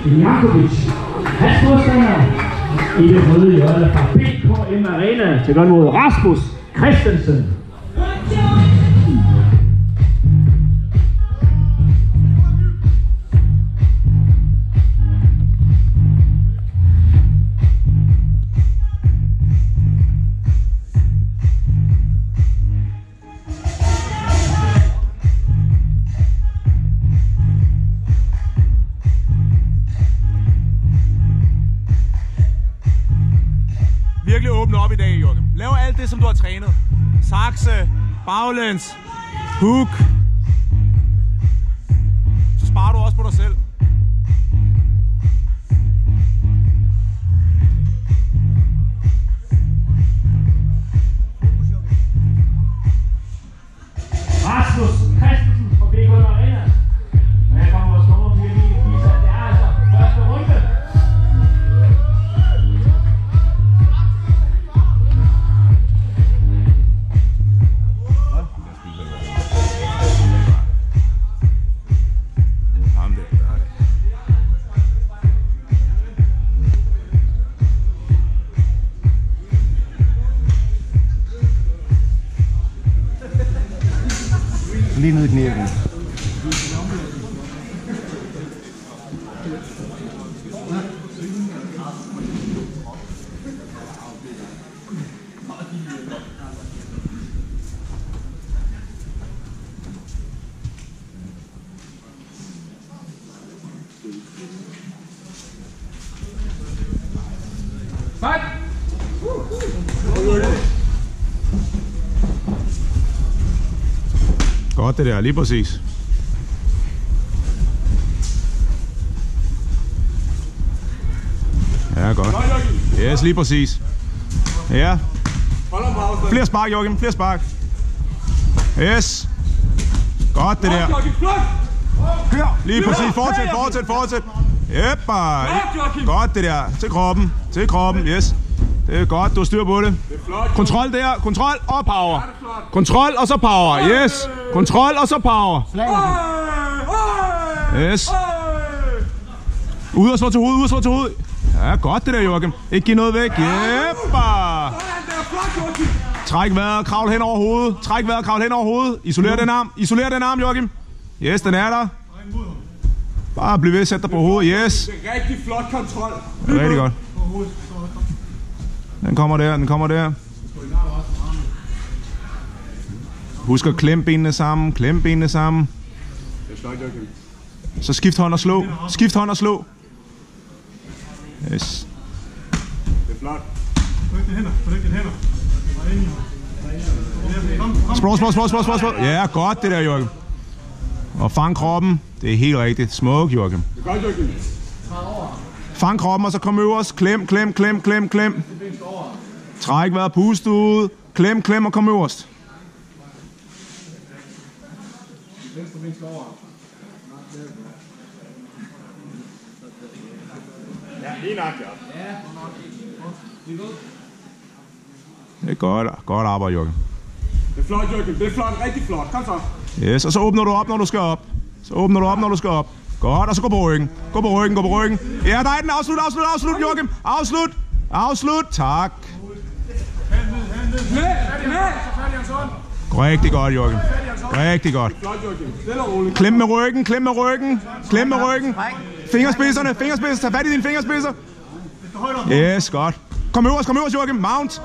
Jankovic. Hans modstander i det røde hjørne fra BKM Arena til godt mod Rasmus Christensen. Virkelig åbne op i dag, Joachim. Lav alt det, som du har trænet. Sakse, baglæns, hook. Så sparer du også på dig selv. Rasmus Christensen fra BKM Arena. Og her kommer vores nummer 4 i viser, at det er altså første runde. Lige ned i knæet. Fight! Godt det der, lige præcis. Ja, godt. Yes, lige præcis. Ja. Flere spark, Joachim, flere spark. Yes. Godt det der. Lige præcis, fortsæt. Jeppa. Godt det der, til kroppen, yes. Det er godt, du har styr på det. Kontrol der, kontrol og power. Kontrol og så power, yes. Kontrol og så power. Yes. Ud og slå til hovedet, Ja, godt det der, Joachim. Ikke give noget væk. Jeppa. Træk vejret, kravl hen over hovedet. Isoler den arm, Joachim. Yes, den er der. Bare bliv ved, sæt dig på hovedet, yes. Det er rigtig flot kontrol. Rigtig godt. Den kommer der. Husk at klemme benene sammen. Så skift hånd og slå. Yes. Det er flot. Sprog. Ja, godt det der, Joachim. Og fang kroppen. Det er helt rigtigt. Smuk, Joachim. Det er godt, Joachim. Fang kroppen, og så kom øverst. Klem. Træk vejret, pust ud. Klem og kom øverst. Ja, lige nok, Det er godt arbejde, Joachim. Det er flot, Joachim. Det er flot, rigtig flot. Kom så. Yes, og så åbner du op, når du skal op. Godt, og så gå på ryggen. Ja, der er den. Afslut, Joachim. Afslut. Tak. Rigtig godt, Joachim. Rigtig godt. Klem med ryggen. Fingerspidserne. Tag fat i dine fingerspidser. Yes, godt. Kom øverst, Joachim. Mount.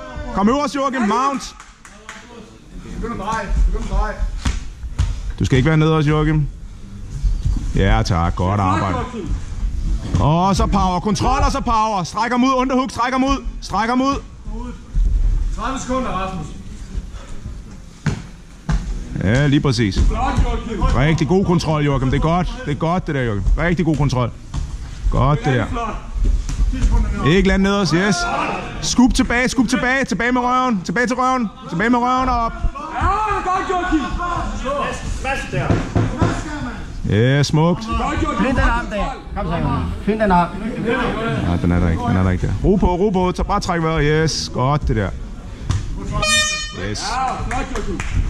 Du skal ikke være nede hos Joachim. Ja, tak. Godt arbejde. Og så power. Kontrol og så power. Strækker mod, underhook. Strækker mod. 30 sekunder, Rasmus. Ja, lige præcis. Rigtig god kontrol, Joachim. Det er godt det der, Joachim. Rigtig god kontrol. Godt det der. Ikke land ned os, yes. Skub tilbage. Tilbage med røven. Tilbage med røven og op. Ja, godt, Joachim. Ja, smukt. Find den arm der. Kom så, Joachim. Find den arm. Nej, den er der ikke der. Ro på. Så bare træk vejret. Yes, godt det der. Yes. Ja, flot, Joachim.